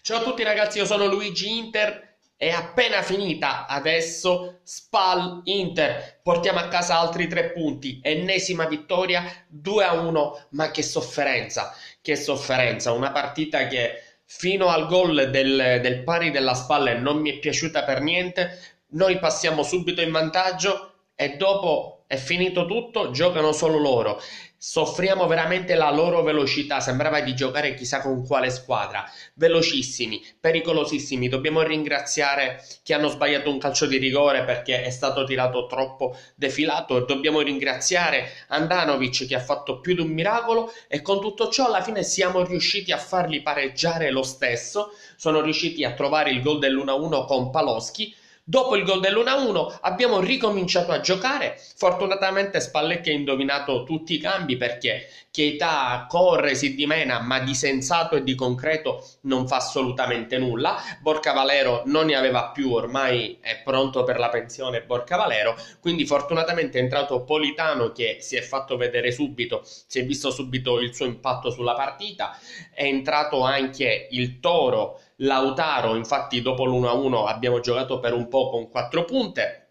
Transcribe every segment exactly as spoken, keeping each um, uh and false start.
Ciao a tutti ragazzi, io sono Luigi Inter. È appena finita adesso Spal Inter. Portiamo a casa altri tre punti. Ennesima vittoria due a uno. Ma che sofferenza, che sofferenza. Una partita che fino al gol del, del pari della Spal non mi è piaciuta per niente. Noi passiamo subito in vantaggio e dopo è finito tutto, giocano solo loro. Soffriamo veramente la loro velocità, sembrava di giocare chissà con quale squadra. Velocissimi, pericolosissimi. Dobbiamo ringraziare chi hanno sbagliato un calcio di rigore perché è stato tirato troppo defilato, e dobbiamo ringraziare Andanovic che ha fatto più di un miracolo, e con tutto ciò alla fine siamo riusciti a farli pareggiare lo stesso. Sono riusciti a trovare il gol dell'uno a uno con Paloschi. Dopo il gol dell'uno a uno abbiamo ricominciato a giocare. Fortunatamente Spalletti ha indovinato tutti i cambi, perché Keita corre, si dimena, ma di sensato e di concreto non fa assolutamente nulla. Borca Valero non ne aveva più, ormai è pronto per la pensione Borca Valero, quindi fortunatamente è entrato Politano che si è fatto vedere subito, si è visto subito il suo impatto sulla partita. È entrato anche il Toro Lautaro, infatti dopo l'uno a uno abbiamo giocato per un po' con quattro punte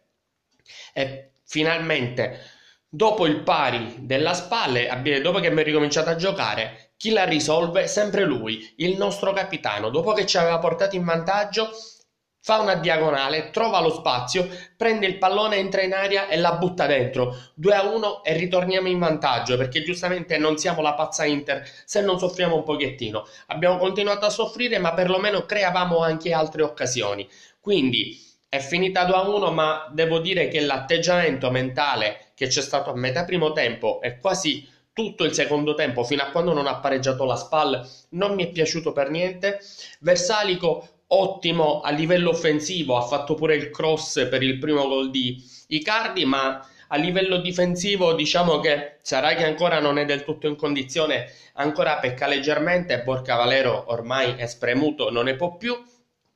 e finalmente dopo il pari della Spalle, dopo che abbiamo ricominciato a giocare, chi la risolve? Sempre lui, il nostro capitano. Dopo che ci aveva portato in vantaggio, fa una diagonale, trova lo spazio, prende il pallone, entra in aria e la butta dentro. due a uno e ritorniamo in vantaggio, perché giustamente non siamo la pazza Inter se non soffriamo un pochettino. Abbiamo continuato a soffrire, ma perlomeno creavamo anche altre occasioni. Quindi è finita due a uno, ma devo dire che l'atteggiamento mentale che c'è stato a metà primo tempo e quasi tutto il secondo tempo, fino a quando non ha pareggiato la Spal, non mi è piaciuto per niente. Versalico ottimo a livello offensivo, ha fatto pure il cross per il primo gol di Icardi, ma a livello difensivo diciamo che sarà che ancora non è del tutto in condizione, ancora pecca leggermente. Borca Valero ormai è spremuto, non ne può più.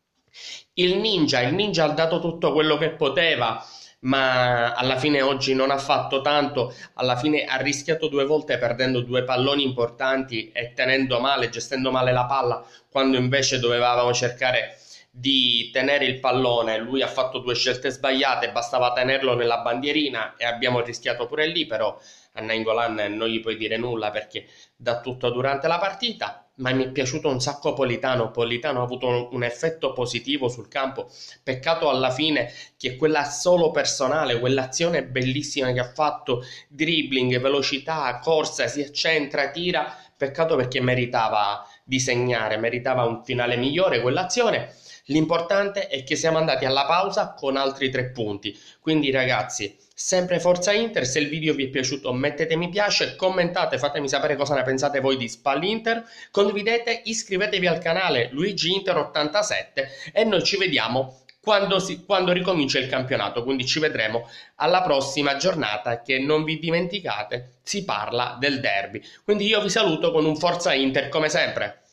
Il Ninja, il Ninja ha dato tutto quello che poteva, ma alla fine oggi non ha fatto tanto. Alla fine ha rischiato due volte, perdendo due palloni importanti e tenendo male, gestendo male la palla, quando invece dovevamo cercare di tenere il pallone. Lui ha fatto due scelte sbagliate, bastava tenerlo nella bandierina e abbiamo rischiato pure lì, però a Nainggolan non gli puoi dire nulla perché dà tutto durante la partita. Ma mi è piaciuto un sacco Politano. Politano ha avuto un effetto positivo sul campo. Peccato alla fine che quella solo personale, quell'azione bellissima che ha fatto, dribbling, velocità, corsa, si accentra, tira, peccato perché meritava di segnare, meritava un finale migliore quell'azione. L'importante è che siamo andati alla pausa con altri tre punti. Quindi ragazzi, sempre Forza Inter. Se il video vi è piaciuto mettete mi piace, commentate, fatemi sapere cosa ne pensate voi di Spal Inter, condividete, iscrivetevi al canale Luigi Inter ottantasette e noi ci vediamo quando, si, quando ricomincia il campionato. Quindi ci vedremo alla prossima giornata, che non vi dimenticate si parla del derby. Quindi io vi saluto con un Forza Inter come sempre.